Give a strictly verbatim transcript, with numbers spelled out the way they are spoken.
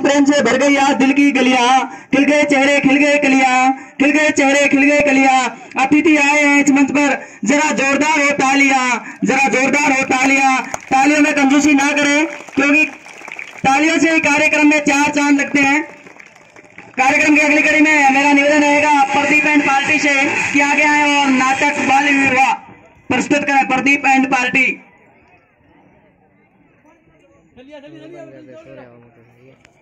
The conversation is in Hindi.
प्रेम से भर गई आज दिल की गलियां, खिल गए चेहरे खिल गए कलियां, खिल गए चेहरे खिल गए कलियां। अतिथि आए हैं इस मंच पर, जरा जोरदार हो तालियां, जरा जोरदार हो तालियां। तालियों में कंजूसी ना करें, क्योंकि तालियों से ही कार्यक्रम में चार चांद लगते हैं। कार्यक्रम की अगली कड़ी में मेरा निवेदन रहेगा प्रदीप एंड पार्टी से कि आगे आए और नाटक बाल विवाह प्रस्तुत करें। Pradeep and party.